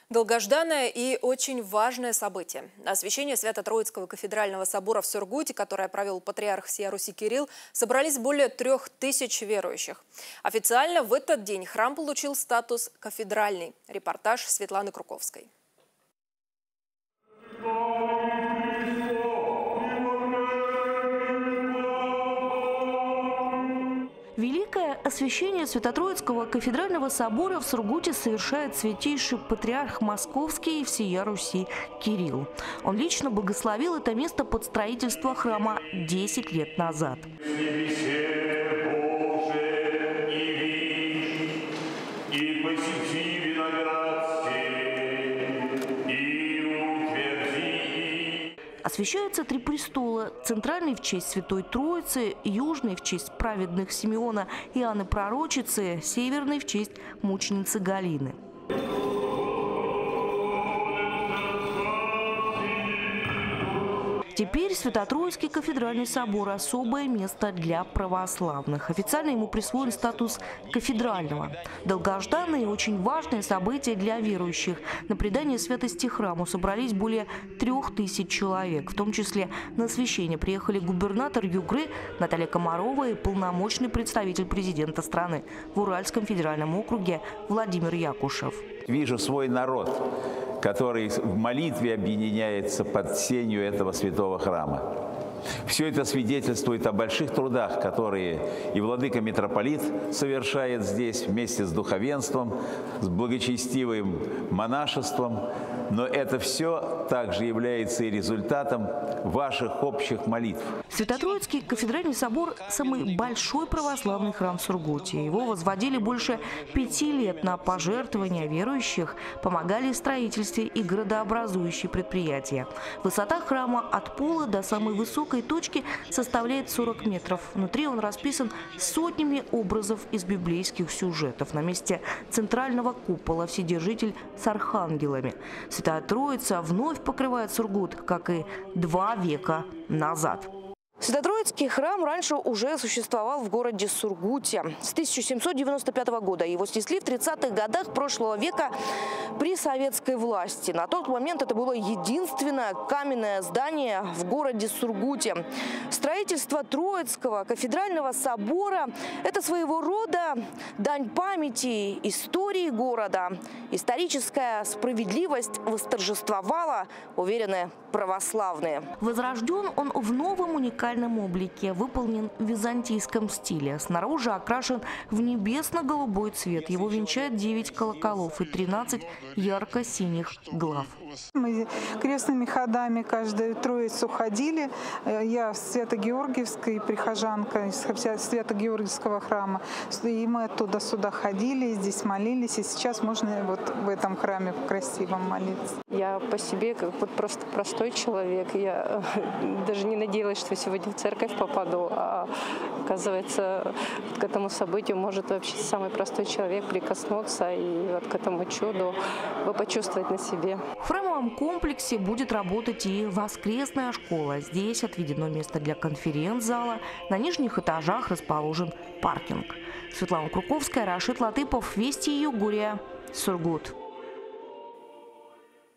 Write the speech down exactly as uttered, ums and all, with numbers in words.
Долгожданное и очень важное событие. Освящение Свято-Троицкого кафедрального собора в Сургуте, которое провел патриарх всея Руси Кирилл, собрались более трех тысяч верующих. Официально в этот день храм получил статус кафедральный. Репортаж Светланы Круковской. Великое освящение Свято-Троицкого кафедрального собора в Сургуте совершает святейший патриарх Московский и всея Руси Кирилл. Он лично благословил это место под строительство храма десять лет назад. Освящаются три престола: центральный в честь Святой Троицы, южный в честь праведных Симеона и Анны Пророчицы, северный в честь мученицы Галины. Теперь Свято-Троицкий кафедральный собор – особое место для православных. Официально ему присвоен статус кафедрального. Долгожданное и очень важное событие для верующих. На предание святости храму собрались более трех тысяч человек. В том числе на освящение приехали губернатор Югры Наталья Комарова и полномочный представитель президента страны в Уральском федеральном округе Владимир Якушев. Вижу свой народ, который в молитве объединяется под сенью этого святого храма. Все это свидетельствует о больших трудах, которые и владыка-митрополит совершает здесь вместе с духовенством, с благочестивым монашеством. Но это все также является и результатом ваших общих молитв. Свято-Троицкий кафедральный собор – самый большой православный храм в Сургуте. Его возводили больше пяти лет на пожертвования верующих, помогали в строительстве и градообразующие предприятия. Высота храма от пола до самой высокой точки составляет сорок метров. Внутри он расписан сотнями образов из библейских сюжетов. На месте центрального купола вседержитель с архангелами. Святая Троица вновь покрывает Сургут, как и два века назад. Свято-Троицкий храм раньше уже существовал в городе Сургуте. С тысяча семьсот девяносто пятого года его снесли в тридцатых годах прошлого века при советской власти. На тот момент это было единственное каменное здание в городе Сургуте. Строительство Троицкого кафедрального собора – это своего рода дань памяти истории города. Историческая справедливость восторжествовала, уверены православные. Возрожден он в новом уникальном облике, выполнен в византийском стиле. Снаружи окрашен в небесно-голубой цвет. Его венчает девять колоколов и тринадцать ярко-синих глав. Мы крестными ходами каждую Троицу ходили. Я свято-георгиевская прихожанка из Свято-Георгиевского храма. И мы оттуда сюда ходили, здесь молились. И сейчас можно вот в этом храме красивом молиться. Я по себе как вот просто простой человек. Я даже не надеялась, что сегодня в церковь попаду. А оказывается, к этому событию может вообще самый простой человек прикоснуться и вот к этому чуду почувствовать на себе. В храмовом комплексе будет работать и воскресная школа. Здесь отведено место для конференц-зала. На нижних этажах расположен паркинг. Светлана Круковская, Рашид Латыпов, Вести Югурия, Сургут.